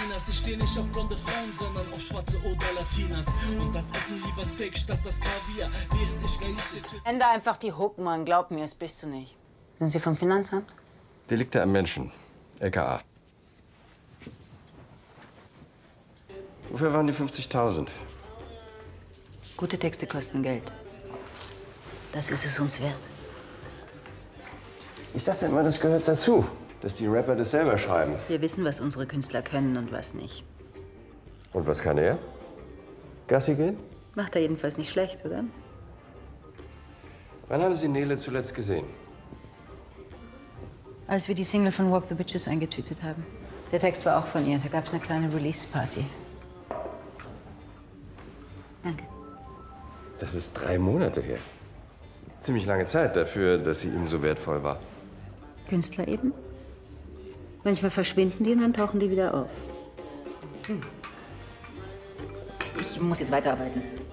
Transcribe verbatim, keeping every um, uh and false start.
Chinas. Ich stehe nicht auf blonde Frauen, sondern auf schwarze oder Latinas. Und das essen lieber Steak statt das Kaviar. Während ich Raíces... Ende einfach die Hook, Mann. Glaub mir, das bist du nicht. Sind Sie vom Finanzamt? Delikte am Menschen. L K A. Wofür waren die fünfzigtausend? Gute Texte kosten Geld. Das ist es uns wert. Ich dachte immer, das gehört dazu, dass die Rapper das selber schreiben. Wir wissen, was unsere Künstler können und was nicht. Und was kann er? Gassi gehen? Macht er jedenfalls nicht schlecht, oder? Wann haben Sie Nele zuletzt gesehen? Als wir die Single von Walk the Bitches eingetütet haben. Der Text war auch von ihr. Da gab es eine kleine Release-Party. Danke. Das ist drei Monate her. Ziemlich lange Zeit dafür, dass sie Ihnen so wertvoll war. Künstler eben. Manchmal verschwinden die und dann tauchen die wieder auf. Hm. Ich muss jetzt weiterarbeiten.